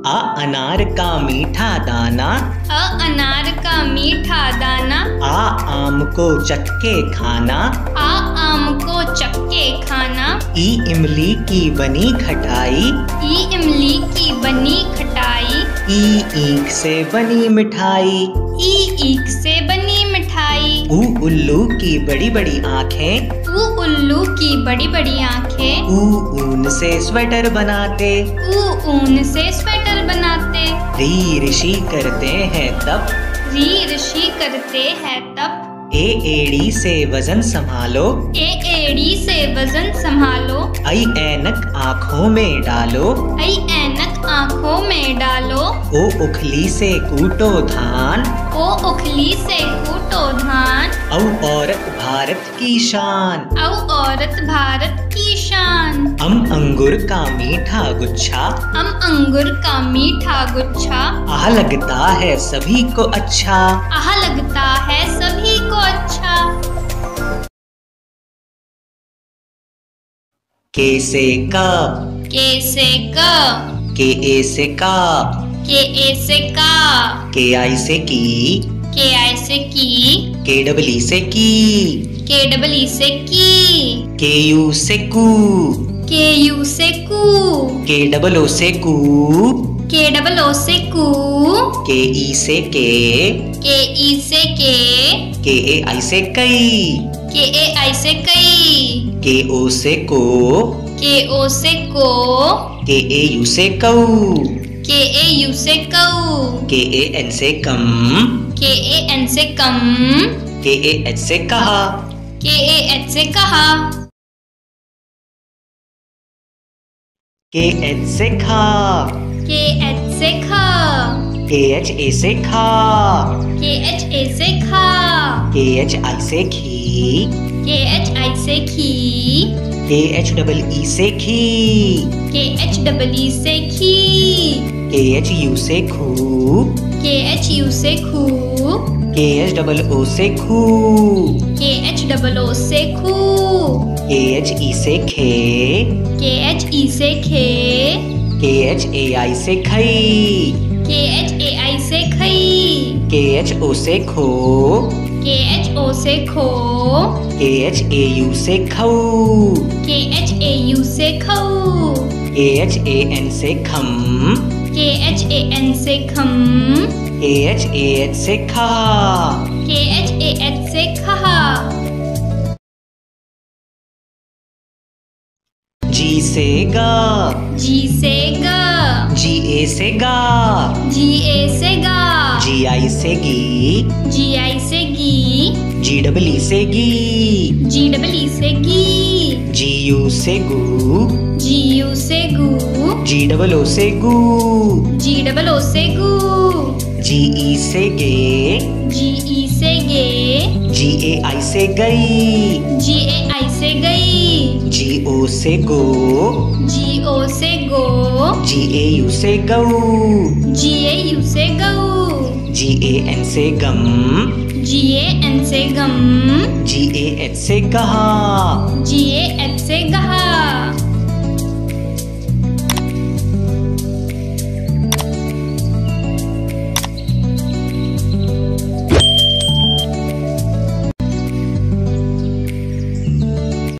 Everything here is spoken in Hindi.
आ अनार का मीठा दाना, अ अनार का मीठा दाना, आ आम को चक्के खाना, आ आम को चक्के खाना, ई इमली की बनी खटाई, ई इमली की बनी खटाई, ई ईख से बनी मिठाई, ई ईख से बनी मिठाई, ऊ उल्लू की बड़ी बड़ी आँखें, ऊ उल्लू की बड़ी बड़ी आँखें, ऊ ऊन से स्वेटर बनाते, ऊ ऊन से स्वेटर बनाते, री ऋषि करते हैं तप, री ऋषि करते हैं तप, ए एड़ी से वजन संभालो, ए एड़ी से वजन संभालो, आई ऐनक आँखों में डालो, आई ऐनक आँखों में डालो, ओ उखली से कूटो धान, ओ उखली से कूटो धान, औ औरत भारत की शान, औ औरत भारत की शान, अम अंगूर का मीठा गुच्छा, अम अंगूर का मीठा गुच्छा, आह लगता है सभी को अच्छा, आह लगता है सभी को अच्छा, के से का, के से क, के ए से का, के ए से का, के आई से की, के आई से की, के डबल ई से की, के डबल ई से की, के यू से कू, के यू से कू, के डबल ओ से कू, के डबल ओ से कू, के ई से के ई से के ए आई से कई, के ए आई से कई, के ओ से को, के ओ से को, के ए यू से कऊ, के ए यू से कऊ, के ए एन से कम, के ए एन से कम, के ए एच से कहा, के ए एच से कहा, के एच से खा, के एच से खा, के एच ए से खा, के एच ए से खा, के एच आई से खी, के एच आई से खी, के एच डबल ई से खी, के एच डबल ई से खी, के एच यू से खू, के एच यू से खू, के एच डबल ओ से खू, के एच डबल ओ से खू, के एच ई से खे, के एच ई से खे, के एच ए आई से खई, के एच ए आई से खई, के एच ओ से खो, के एच ओ से खो, के एच ए यू से खऊ, के एच ए यू से खऊ, के एच ए एन से खम, के एच ए एन से खम, के एच ए एच से खा, के एच ए एच से खहा, जी से गा, जी से गा, जी ए से गा, जी ए से गा, जी आई से गी, जी आई से गी, जी डबल ई से गी, जी डबल ई से गी, जी यू से गू, जी यू से गू, जी डबल ओ से गू, जी डबल ओ से गू, जी ई से गे, जी ई से गे, जी ए आई से गई, जी ए आई से गई, जी ओ से गो, जी ओ से गो, जी ए यू से गऊ, जी ए यू से गऊ, जी ए एन से गम, जी ए एन से गम, जी ए एच से गहा, जी ए एच से गहा,